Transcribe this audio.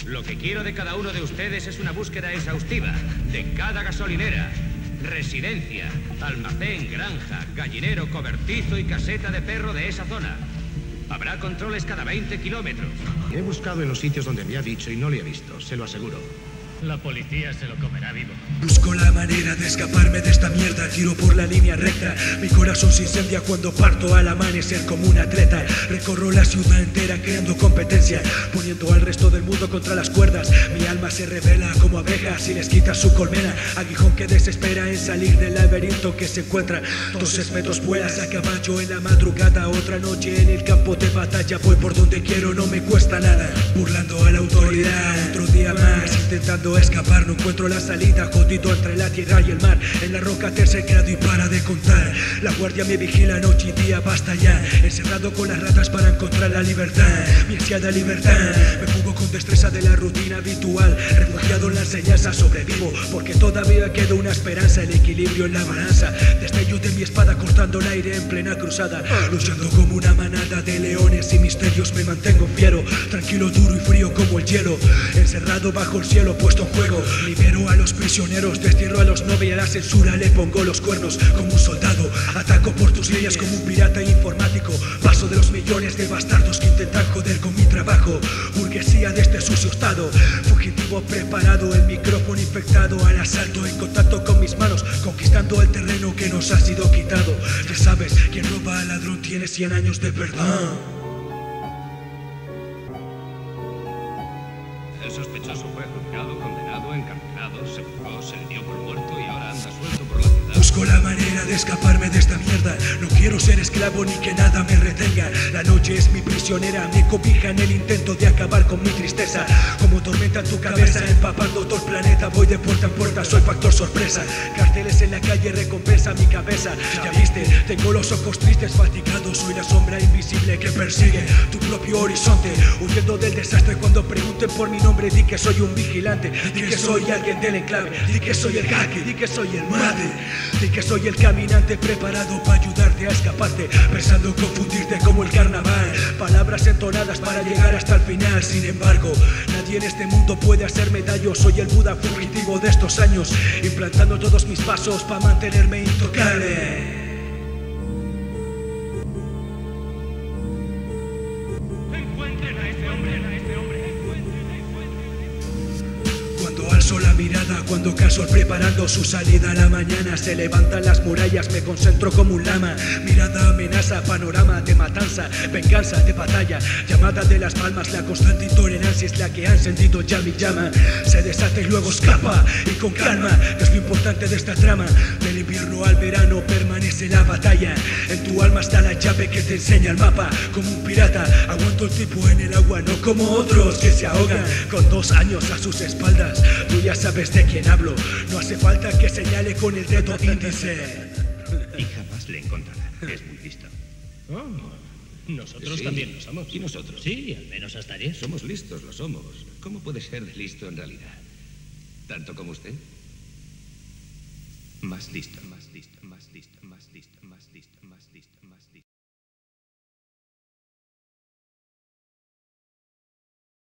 Lo que quiero de cada uno de ustedes es una búsqueda exhaustiva de cada gasolinera, residencia, almacén, granja, gallinero, cobertizo y caseta de perro de esa zona. Habrá controles cada 20 kilómetros. He buscado en los sitios donde me ha dicho y no le he visto, se lo aseguro. La policía se lo comerá vivo. Busco la manera de escaparme de esta mierda. Tiro por la línea recta. Mi corazón se incendia cuando parto al amanecer como un atleta. Recorro la ciudad entera creando competencia, poniendo al resto del mundo contra las cuerdas. Mi alma se revela como abeja si les quitas su colmena. Aguijón que desespera en salir del laberinto que se encuentra. 2 metros vuelas a caballo en la madrugada. Otra noche en el campo de batalla. Voy por donde quiero, no me cuesta nada. Burlando a la autoridad. Otro día más intentando escapar, no encuentro la salida, jodido entre la tierra y el mar. En la roca tercer grado y para de contar. La guardia me vigila noche y día, basta ya. Encerrado con las ratas para encontrar la libertad, mi ansiada libertad. Me fugo con destreza de la rutina habitual. Refugiado en la enseñanza sobrevivo, porque todavía queda una esperanza. El equilibrio en la balanza, destello de mi espada cortando el aire en plena cruzada. Luchando como una manada de leones y misterios me mantengo fiero. Tranquilo, duro y frío como el hielo. Encerrado bajo el cielo puesto en juego. Libero a los prisioneros, destierro a los nobles y a la censura le pongo los cuernos como un soldado. Ataco por tus líneas como un pirata informático. Paso de los millones de bastardos que intentan joder con mi trabajo. Burguesía de este sucio estado. Fugitivo preparado, el micrófono infectado. Al asalto en contacto con mis manos, conquistando el terreno que nos ha sido quitado. Ya sabes, quien roba al ladrón tiene 100 años de perdón. El sospechoso fue juzgado, condenado, encarcelado, se fugó, se le dio por muerto y ahora anda suelto por la ciudad. Busco la manera de escaparme de esta mierda. No quiero ser esclavo ni que nada me retenga. La noche es mi prisionera, me cobija en el intento de acabar con mi tristeza. Como tormenta en tu cabeza, empapando todo el planeta. Voy de puerta en puerta, soy factor sorpresa. Carteles en la calle, recompensa mi cabeza. Ya viste, tengo los ojos tristes, fatigados. Soy la sombra invisible que persigue tu propio horizonte. Huyendo del desastre cuando pregunten por mi nombre. Di que soy un vigilante, di que soy alguien del enclave. Di que soy el jaque, di que soy el mate. Di que soy el caminante preparado para ayudarte a escaparte, pensando confundirte como el carnaval. Palabras entonadas para llegar hasta el final. Sin embargo, nadie en este mundo puede hacerme daño. Soy el Buda fugitivo de estos años, implantando todos mis pasos para mantenerme intocable. Alzo la mirada cuando Castle preparando su salida a la mañana. Se levantan las murallas, me concentro como un lama. Mirada amenaza, panorama de matanza, venganza de batalla. Llamada de las palmas, la constante intolerancia es la que ha encendido ya mi llama. Se desata y luego escapa, y con calma, que es lo importante de esta trama. Del invierno al verano permanece la batalla. En tu alma está la llave que te enseña el mapa. Como un pirata, aguanto el tipo en el agua, no como otros que se ahogan con 2 años a sus espaldas. Tú ya sabes de quién hablo, no hace falta que señale con el dedo índice. Y jamás le encontrará, es muy listo. Oh, nosotros Sí. también lo somos. ¿Y nosotros? Sí, al menos hasta 10. Somos listos, lo somos. ¿Cómo puede ser de listo en realidad? ¿Tanto como usted? Más listo, más listo, más listo, más listo, más listo, más listo, más listo.